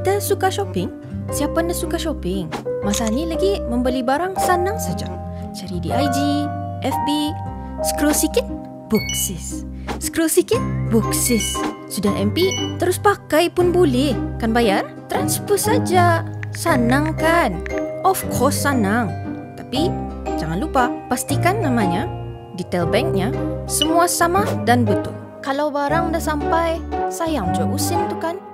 Kita suka shopping? Siapa nak suka shopping? Masa ni lagi membeli barang senang saja. Cari di IG, FB, scroll sikit, Booksis. Scroll sikit, Booksis. Sudah MP, terus pakai pun boleh. Kan bayar? Transfer saja. Senang kan? Of course senang. Tapi jangan lupa pastikan namanya, detail banknya, semua sama dan betul. Kalau barang dah sampai, sayang je usin tu kan?